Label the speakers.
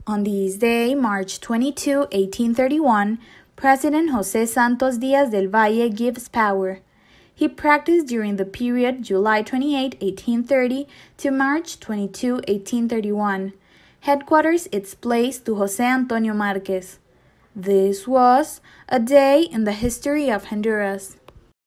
Speaker 1: On this day, March 22, 1831, President José Santos Díaz del Valle gives power. He practiced during the period July 28, 1830 to March 22, 1831. Headquarters its placed to José Antonio Márquez. This was a day in the history of Honduras.